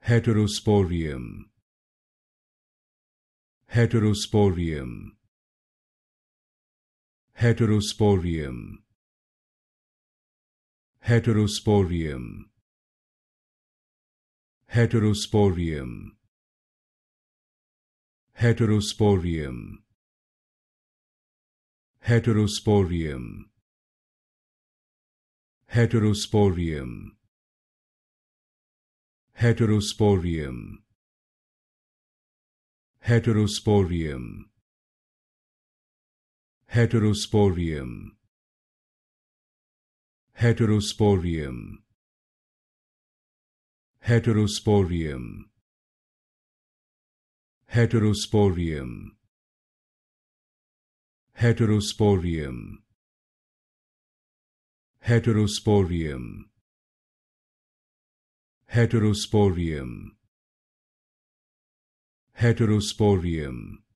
Heterosporium. Heterosporium. Heterosporium. Heterosporium. Heterosporium. Heterosporium. Heterosporium. Heterosporium. Heterosporium. Heterosporium. Heterosporium. Heterosporium. Heterosporium. Heterosporium. Heterosporium. Heterosporium. Heterosporium. Heterosporium.